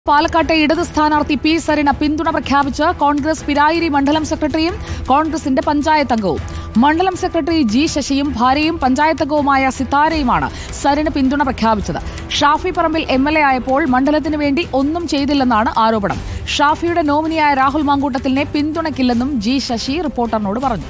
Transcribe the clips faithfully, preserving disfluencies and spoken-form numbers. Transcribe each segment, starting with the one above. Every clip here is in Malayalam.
പാലക്കാട്ടെ ഇടത് സ്ഥാനാർത്ഥി പി സരിന പിന്തുണ പ്രഖ്യാപിച്ച് കോൺഗ്രസ് പിരായിരി മണ്ഡലം സെക്രട്ടറിയും കോൺഗ്രസിന്റെ പഞ്ചായത്ത് അംഗവും മണ്ഡലം സെക്രട്ടറി ജി ശശിയും ഭാര്യയും പഞ്ചായത്ത് അംഗവുമായ സിതാരയുമാണ് സരിന് പിന്തുണ പ്രഖ്യാപിച്ചത്. Shafi Parambil M L A ആയപ്പോൾ മണ്ഡലത്തിനു വേണ്ടി ഒന്നും ചെയ്തില്ലെന്നാണ് ആരോപണം. ഷാഫിയുടെ നോമിനിയായ രാഹുൽ മാങ്കൂട്ടത്തിലിനെ പിന്തുണയ്ക്കില്ലെന്നും ജി ശശി റിപ്പോർട്ടറിനോട് പറഞ്ഞു.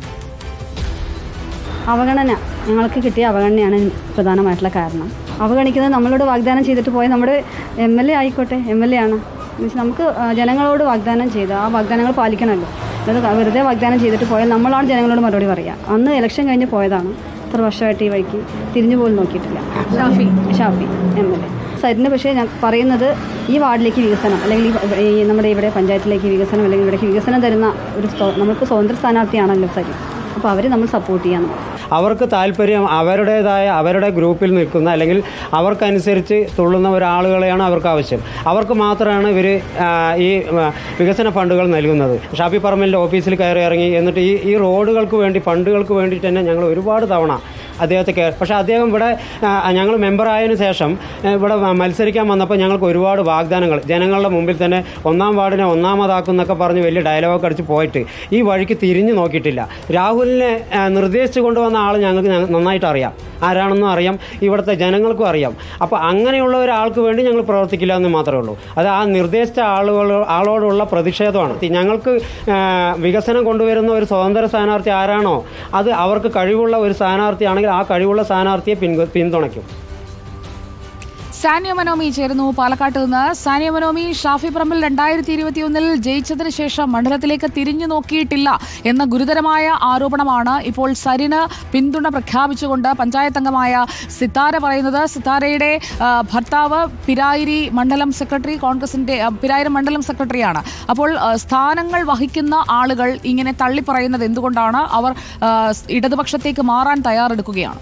അവഗണന ഞങ്ങൾക്ക് കിട്ടിയ അവഗണനയാണ് പ്രധാനമായിട്ടുള്ള കാരണം. അവഗണിക്കുന്നത് നമ്മളോട് വാഗ്ദാനം ചെയ്തിട്ട് പോയ നമ്മുടെ എം എൽ എ ആയിക്കോട്ടെ, എം എൽ എ ആണ് മീൻസ് നമുക്ക് ജനങ്ങളോട് വാഗ്ദാനം ചെയ്ത് ആ വാഗ്ദാനങ്ങൾ പാലിക്കണമല്ലോ. അത് വെറുതെ വാഗ്ദാനം ചെയ്തിട്ട് പോയാൽ നമ്മളാണ് ജനങ്ങളോട് മറുപടി പറയുക. അന്ന് ഇലക്ഷൻ കഴിഞ്ഞ് പോയതാണ്. ഇത്ര വർഷമായിട്ട് ഈ വഴിക്ക് തിരിഞ്ഞു പോലും നോക്കിയിട്ടില്ല. Shafi Shafi M L A സരിന് പക്ഷേ ഞാൻ പറയുന്നത് ഈ വാർഡിലേക്ക് വികസനം അല്ലെങ്കിൽ ഈ നമ്മുടെ ഇവിടെ പഞ്ചായത്തിലേക്ക് വികസനം അല്ലെങ്കിൽ ഇവിടേക്ക് വികസനം തരുന്ന ഒരു നമുക്ക് സ്വതന്ത്ര സ്ഥാനാർത്ഥിയാണല്ലോ സരി. അപ്പോൾ അവർ നമ്മൾ സപ്പോർട്ട് ചെയ്യാൻ അവർക്ക് താല്പര്യം അവരുടേതായ അവരുടെ ഗ്രൂപ്പിൽ നിൽക്കുന്ന അല്ലെങ്കിൽ അവർക്കനുസരിച്ച് തുള്ളുന്ന ഒരാളുകളെയാണ് അവർക്ക് ആവശ്യം. അവർക്ക് മാത്രമാണ് ഇവർ ഈ വികസന ഫണ്ടുകൾ നൽകുന്നത്. ഷാഫി പറമ്പിലിൻ്റെ ഓഫീസിൽ കയറി ഇറങ്ങി എന്നിട്ട് ഈ ഈ റോഡുകൾക്ക് വേണ്ടി ഫണ്ടുകൾക്ക് വേണ്ടിയിട്ട് തന്നെ ഞങ്ങൾ ഒരുപാട് തവണ അദ്ദേഹത്തെ കയറി. പക്ഷേ അദ്ദേഹം ഇവിടെ ഞങ്ങൾ മെമ്പറായതിനു ശേഷം ഇവിടെ മത്സരിക്കാൻ വന്നപ്പോൾ ഞങ്ങൾക്ക് ഒരുപാട് വാഗ്ദാനങ്ങൾ ജനങ്ങളുടെ മുമ്പിൽ തന്നെ ഒന്നാം വാർഡിനെ ഒന്നാമതാക്കും എന്നൊക്കെ പറഞ്ഞ് വലിയ ഡയലോഗ് അടിച്ച് പോയിട്ട് ഈ വഴിക്ക് തിരിഞ്ഞു നോക്കിയിട്ടില്ല. രാഹുലിനെ നിർദ്ദേശിച്ചു കൊണ്ടുവന്ന ആൾ ഞങ്ങൾക്ക് നന്നായിട്ട് അറിയാം, ആരാണെന്നും അറിയാം, ഇവിടുത്തെ ജനങ്ങൾക്കും അറിയാം. അപ്പോൾ അങ്ങനെയുള്ള ഒരാൾക്ക് വേണ്ടി ഞങ്ങൾ പ്രവർത്തിക്കില്ല എന്ന് മാത്രമേ ഉള്ളൂ. അത് ആ നിർദ്ദേശിച്ച ആളുകൾ ആളോടുള്ള പ്രതിഷേധമാണ്. ഞങ്ങൾക്ക് വികസനം കൊണ്ടുവരുന്ന ഒരു സ്വതന്ത്ര സ്ഥാനാർത്ഥി ആരാണോ അത് അവർക്ക് കഴിവുള്ള ഒരു സ്ഥാനാർത്ഥിയാണെങ്കിൽ ആ കഴിവുള്ള സ്ഥാനാർത്ഥിയെ പിന്തുണയ്ക്കും. സാനിയ മനോമി ചേരുന്നു പാലക്കാട്ട് നിന്ന്. സാനിയ മനോമി, ഷാഫി പറമ്പിൽ രണ്ടായിരത്തി ഇരുപത്തിയൊന്നിൽ ജയിച്ചതിന് ശേഷം മണ്ഡലത്തിലേക്ക് തിരിഞ്ഞു നോക്കിയിട്ടില്ല എന്ന ഗുരുതരമായ ആരോപണമാണ് ഇപ്പോൾ സരിന് പിന്തുണ പ്രഖ്യാപിച്ചുകൊണ്ട് പഞ്ചായത്ത് അംഗമായ സിതാര പറയുന്നത്. സിതാരയുടെ ഭർത്താവ് പിരായിരി മണ്ഡലം സെക്രട്ടറി, കോൺഗ്രസിന്റെ പിരായിരി മണ്ഡലം സെക്രട്ടറിയാണ്. അപ്പോൾ സ്ഥാനങ്ങൾ വഹിക്കുന്ന ആളുകൾ ഇങ്ങനെ തള്ളിപ്പറയുന്നത് എന്തുകൊണ്ടാണ്? അവർ ഇടതുപക്ഷത്തേക്ക് മാറാൻ തയ്യാറെടുക്കുകയാണ്.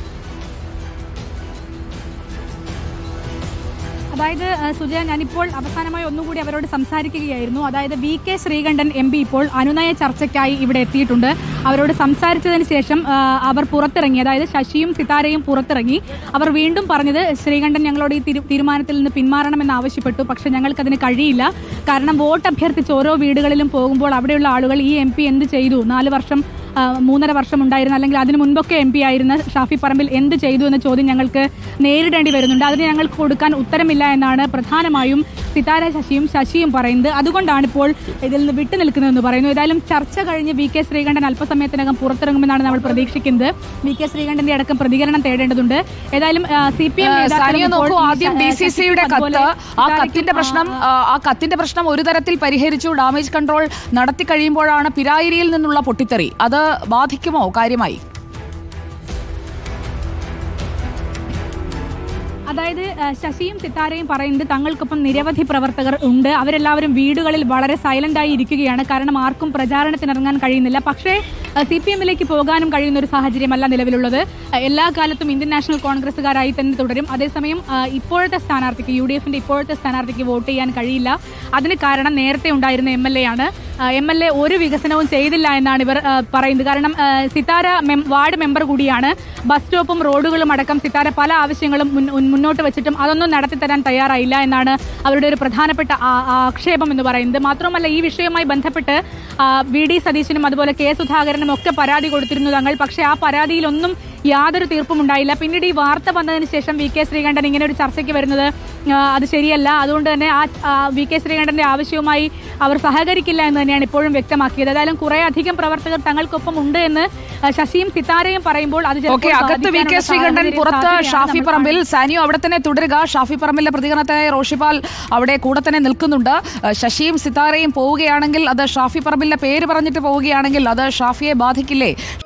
അതായത് സുജയ, ഞാനിപ്പോൾ അവസാനമായി ഒന്നുകൂടി അവരോട് സംസാരിക്കുകയായിരുന്നു. അതായത് V K Sreekandan M P ഇപ്പോൾ അനുനയ ചർച്ചയ്ക്കായി ഇവിടെ എത്തിയിട്ടുണ്ട്. അവരോട് സംസാരിച്ചതിന് ശേഷം അവർ പുറത്തിറങ്ങി, അതായത് ശശിയും സിതാരയും പുറത്തിറങ്ങി. അവർ വീണ്ടും പറഞ്ഞത് ശ്രീകണ്ഠൻ ഞങ്ങളോട് ഈ തീരുമാനത്തിൽ നിന്ന് പിന്മാറണമെന്ന് ആവശ്യപ്പെട്ടു. പക്ഷെ ഞങ്ങൾക്കതിന് കഴിയില്ല. കാരണം വോട്ട് അഭ്യർത്ഥിച്ച് ഓരോ വീടുകളിലും പോകുമ്പോൾ അവിടെയുള്ള ആളുകൾ ഈ എം പി എന്ത് ചെയ്തു, നാല് വർഷം മൂന്നര വർഷം ഉണ്ടായിരുന്ന അല്ലെങ്കിൽ അതിനു മുൻപൊക്കെ എം പി ആയിരുന്ന ഷാഫി പറമ്പിൽ എന്ത് ചെയ്തു എന്ന ചോദ്യം ഞങ്ങൾക്ക് നേരിടേണ്ടി വരുന്നുണ്ട്. അതിന് ഞങ്ങൾക്ക് കൊടുക്കാൻ ഉത്തരമില്ല എന്നാണ് പ്രധാനമായും സിതാര ശശിയും ശശിയും പറയുന്നത്. അതുകൊണ്ടാണ് ഇപ്പോൾ ഇതിൽ നിന്ന് വിട്ടുനിൽക്കുന്നതെന്ന് പറയുന്നു. ഏതായാലും ചർച്ച കഴിഞ്ഞ് വി കെ ശ്രീകണ്ഠൻ അല്പസമയത്തിനകം പുറത്തിറങ്ങുമെന്നാണ് നമ്മൾ പ്രതീക്ഷിക്കുന്നത്. വി കെ ശ്രീകണ്ഠന്റെ അടക്കം പ്രതികരണം തേടേണ്ടതുണ്ട്. ഏതായാലും സി പി എം ആദ്യം ഡി സി സിയുടെ കത്ത്, ആ കത്തിന്റെ പ്രശ്നം ആ കത്തിന്റെ പ്രശ്നം ഒരു തരത്തിൽ പരിഹരിച്ചു. ഡാമേജ് കൺട്രോൾ നടത്തി കഴിയുമ്പോഴാണ് പിരായിരിയിൽ നിന്നുള്ള പൊട്ടിത്തെറി. അത് ബാധിക്കുമോ കാര്യമായി? അതായത് ശശിയും സിതാരയും പറയുന്നത് തങ്ങൾക്കൊപ്പം നിരവധി പ്രവർത്തകർ ഉണ്ട്. അവരെല്ലാവരും വീടുകളിൽ വളരെ സൈലന്റായി ഇരിക്കുകയാണ്. കാരണം ആർക്കും പ്രചാരണത്തിനിറങ്ങാൻ കഴിയുന്നില്ല. പക്ഷേ സി പി എമ്മിലേക്ക് പോകാനും കഴിയുന്ന ഒരു സാഹചര്യമല്ല നിലവിലുള്ളത്. എല്ലാ കാലത്തും ഇന്ത്യൻ നാഷണൽ കോൺഗ്രസുകാരായി തന്നെ തുടരും. അതേസമയം ഇപ്പോഴത്തെ സ്ഥാനാർത്ഥിക്ക്, യു ഡി എഫിന്റെ ഇപ്പോഴത്തെ സ്ഥാനാർത്ഥിക്ക് വോട്ട് ചെയ്യാൻ കഴിയില്ല. അതിന് കാരണം നേരത്തെ ഉണ്ടായിരുന്ന എം എൽ എ ആണ്. എം എൽ എ ഒരു വികസനവും ചെയ്തില്ല എന്നാണ് ഇവർ പറയുന്നത്. കാരണം സിതാര വാർഡ് മെമ്പർ കൂടിയാണ്. ബസ് സ്റ്റോപ്പും റോഡുകളും അടക്കം സിതാര പല ആവശ്യങ്ങളും മുന്നോട്ട് വെച്ചിട്ടും അതൊന്നും നടത്തിത്തരാൻ തയ്യാറായില്ല എന്നാണ് അവരുടെ ഒരു പ്രധാനപ്പെട്ട ആക്ഷേപം എന്ന് പറയുന്നത്. മാത്രമല്ല ഈ വിഷയവുമായി ബന്ധപ്പെട്ട് വി ഡി സതീശനും അതുപോലെ കെ സുധാകരനും ഒക്കെ പരാതി കൊടുത്തിരുന്നു തങ്ങൾ. പക്ഷേ ആ പരാതിയിലൊന്നും യാതൊരു തീർപ്പും ഉണ്ടായില്ല. പിന്നീട് ഈ വാർത്ത വന്നതിന് ശേഷം വി കെ ശ്രീകണ്ഠൻ ഇങ്ങനെ ഒരു ചർച്ചയ്ക്ക് വരുന്നത് അത് ശരിയല്ല. അതുകൊണ്ട് തന്നെ ആ വി കെ ശ്രീകണ്ഠന്റെ ആവശ്യവുമായി അവർ സഹകരിക്കില്ല എന്ന് തന്നെയാണ് ഇപ്പോഴും വ്യക്തമാക്കിയത്. ഏതായാലും കുറെ അധികം പ്രവർത്തകർ തങ്ങൾക്കൊപ്പം ഉണ്ട് എന്ന് ശശിയും സിതാരയും പറയുമ്പോൾ അത് അകത്ത് വി കെ ശ്രീകണ്ഠൻ, പുറത്ത് ഷാഫി പറമ്പിൽ. സാനിയോ അവിടെ തന്നെ തുടരുക. ഷാഫി പറമ്പിലെ പ്രതികരണത്തിനായി റോഷിപാൽ അവിടെ കൂടെ തന്നെ നിൽക്കുന്നുണ്ട്. ശശിയും സിതാരയും പോവുകയാണെങ്കിൽ, അത് ഷാഫി പറമ്പിലെ പേര് പറഞ്ഞിട്ട് പോവുകയാണെങ്കിൽ അത് ഷാഫിയെ ബാധിക്കില്ലേ?